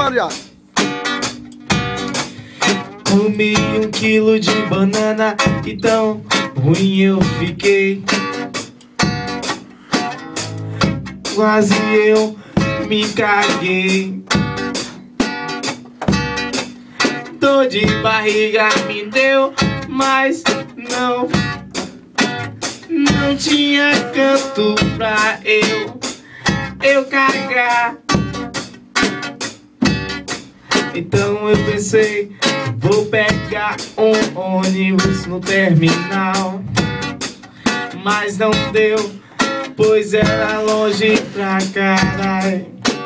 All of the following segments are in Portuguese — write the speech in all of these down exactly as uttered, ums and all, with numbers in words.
Bora já. Comi um quilo de banana e tão ruim eu fiquei. Quase eu me caguei. Dor de barriga me deu, mas não Não tinha canto pra eu Eu cagar. Então eu pensei, vou pegar um ônibus no terminal. Mas não deu, pois era longe pra caralho.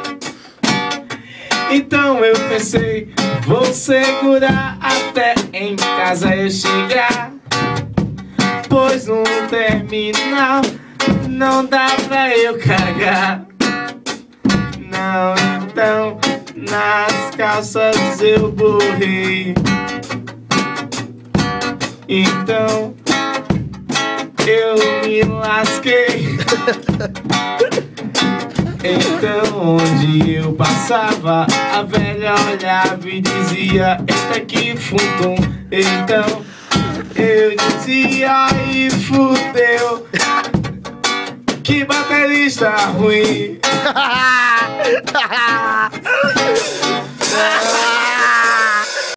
Então eu pensei, vou segurar até em casa eu chegar, pois no terminal não dá pra eu cagar. Não, então nas calças eu borrei. Então eu me lasquei. Então onde eu passava, a velha olhava e dizia, eita que fundum. Então eu dizia, e fudeu, que baterista ruim. Ah!